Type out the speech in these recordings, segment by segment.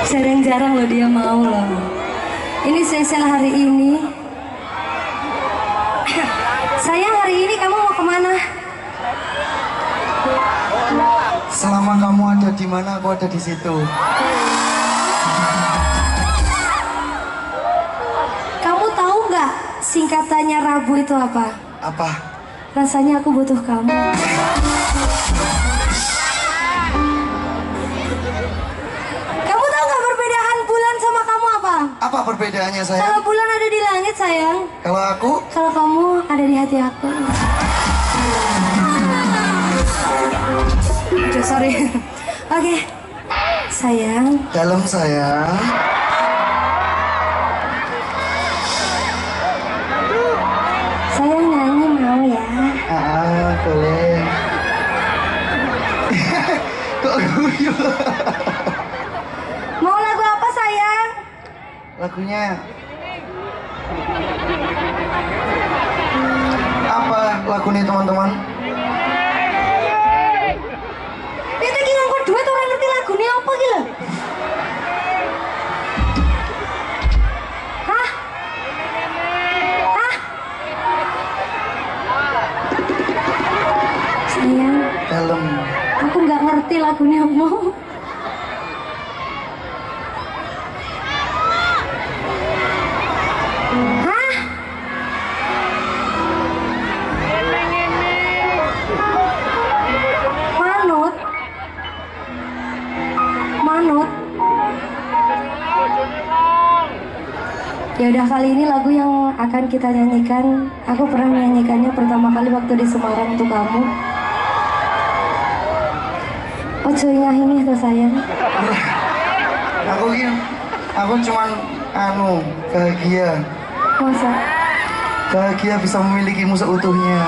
Jarang-jarang loh dia mau loh. Ini spesial hari ini. Sayang, hari ini kamu mau kemana? Selama kamu ada di mana, aku ada di situ. Kamu tahu nggak singkatannya Rabu itu apa? Apa? Rasanya aku butuh kamu. Kamu tahu nggak perbedaan bulan sama kamu apa? Apa perbedaannya sayang? Kalau bulan ada di langit sayang. Kalau aku? Kalau kamu ada di hati aku. Aduh, sorry. Oke, sayang. Dalam sayang. Sayang nyanyi mau ya? Boleh. Kok guyu? Mau lagu apa sayang? Lagunya apa lagu nih teman-teman? Itu gini yang kedua tuh orang ngerti lagunya apa gitu? Hah? Hah? Sayang, Dalam. aku nggak ngerti lagunya mau. Hah? Manut? Manut? Ya udah, kali ini lagu yang akan kita nyanyikan, aku pernah menyanyikannya pertama kali waktu di Semarang untuk kamu. Ojo ingah ini tuh sayang. Aku cuman bahagia. Masa? Bahagia bisa memilikimu seutuhnya.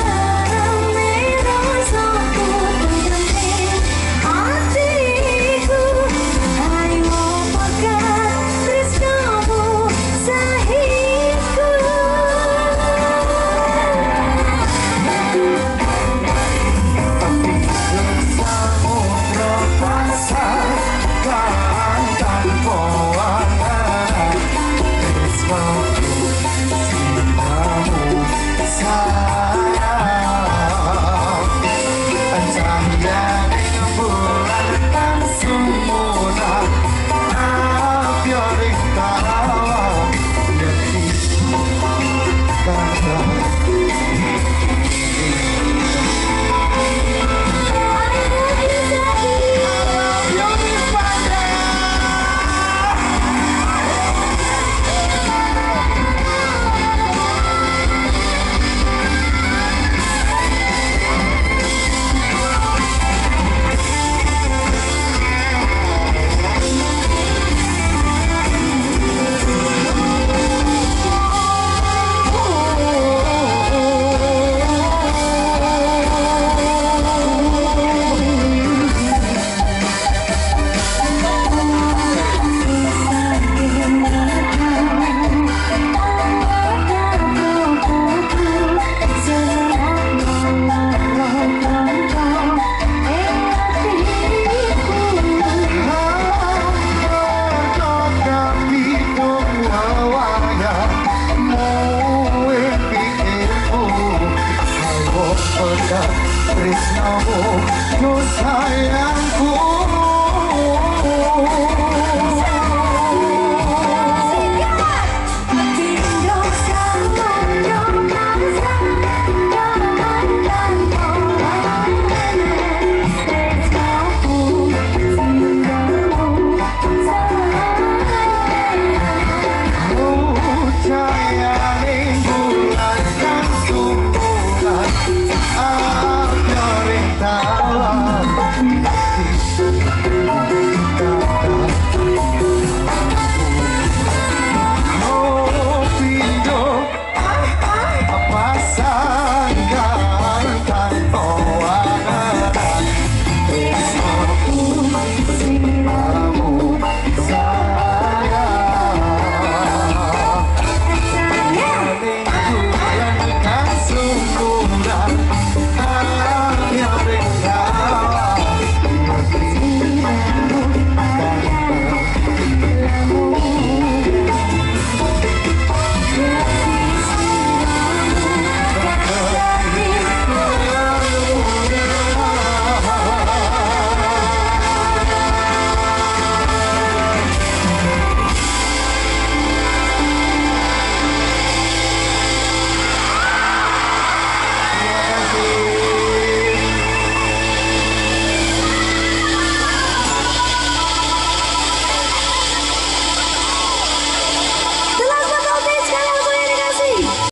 Hatiku Tresnamu ku sayangku